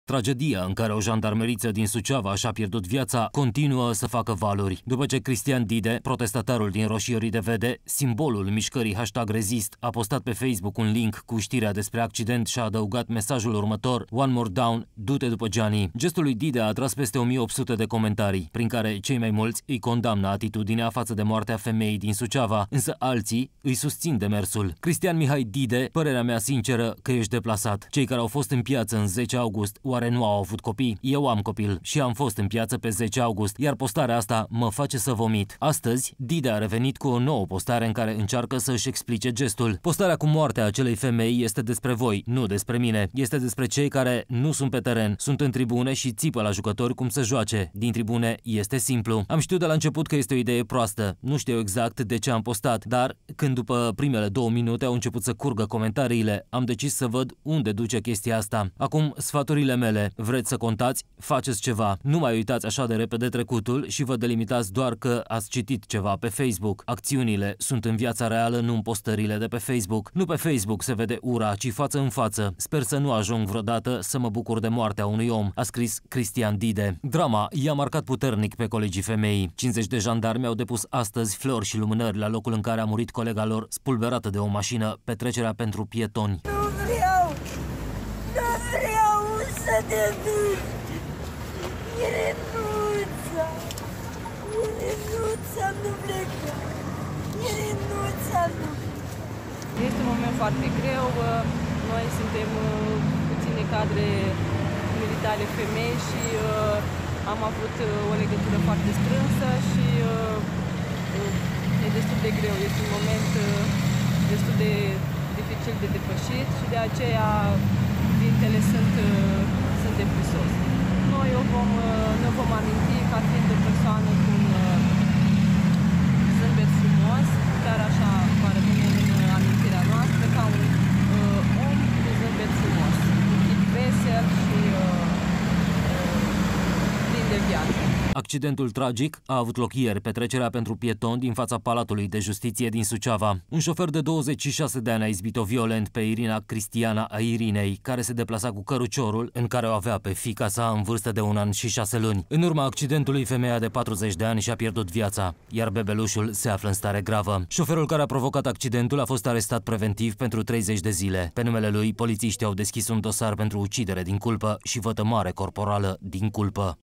Tragedia în care o jandarmeriță din Suceava și-a pierdut viața continuă să facă valuri. După ce Cristian Dide, protestatarul din Roșiorii de Vede, simbolul mișcării #Rezist, a postat pe Facebook un link cu știrea despre accident și a adăugat mesajul următor: "One more down, du-te după Gianni". Gestul lui Dide a atras peste 1800 de comentarii, prin care cei mai mulți îi condamnă atitudinea față de moartea femeii din Suceava, însă alții îi susțin demersul. Cristian Mihai Dide, părerea mea sinceră că ești deplasat. Cei care au fost în piață în 10 august, oare nu au avut copii? Eu am copil și am fost în piață pe 10 august, iar postarea asta mă face să vomit. Astăzi, Dide a revenit cu o nouă postare în care încearcă să își explice gestul. Postarea cu moartea acelei femei este despre voi, nu despre mine. Este despre cei care nu sunt pe teren, sunt în tribune și țipă la jucători cum să joace. Din tribune este simplu. Am știut de la început că este o idee proastă. Nu știu exact de ce am postat, dar când după primele 2 minute au început să curgă comentariile, am decis să văd unde duce chestia asta. Acum, sfaturile mele: vreți să contați? Faceți ceva. Nu mai uitați așa de repede trecutul și vă delimitați doar că ați citit ceva pe Facebook. Acțiunile sunt în viața reală, nu în postările de pe Facebook. Nu pe Facebook se vede ura, ci față în față. Sper să nu ajung vreodată să mă bucur de moartea unui om, a scris Cristian Dide. Drama i-a marcat puternic pe colegii femeii. 50 de jandarmi au depus astăzi flori și lumânări la locul în care a murit colega lor, spulberată de o mașină, petrecerea pentru pietoni. Nu vreau să te duci. Irinuța, nu pleca. Irinuța, nu. Este un moment foarte greu. Noi suntem puține cadre militare femei și am avut o legătură foarte strânsă și e destul de greu. Este un moment destul de dificil de depășit și de aceea cuvintele sunt de prisos. Noi ne vom aminti ca fiind o persoană cu un zâmbet frumos, chiar așa va rămâne în amintirea noastră, ca un om cu zâmbet frumos, un tip vesel și plin de viață. Accidentul tragic a avut loc ieri, petrecerea pentru pietoni din fața Palatului de Justiție din Suceava. Un șofer de 26 de ani a izbit-o violent pe Irina Cristiana a Irinei, care se deplasa cu căruciorul în care o avea pe fiica sa în vârstă de 1 an și 6 luni. În urma accidentului, femeia de 40 de ani și-a pierdut viața, iar bebelușul se află în stare gravă. Șoferul care a provocat accidentul a fost arestat preventiv pentru 30 de zile. Pe numele lui, polițiștii au deschis un dosar pentru ucidere din culpă și vătămare corporală din culpă.